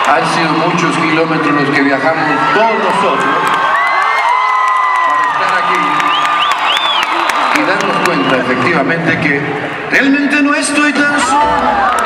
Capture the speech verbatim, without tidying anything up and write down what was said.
Han sido muchos kilómetros los que viajamos todos nosotros para estar aquí y darnos cuenta efectivamente que realmente no estoy tan solo.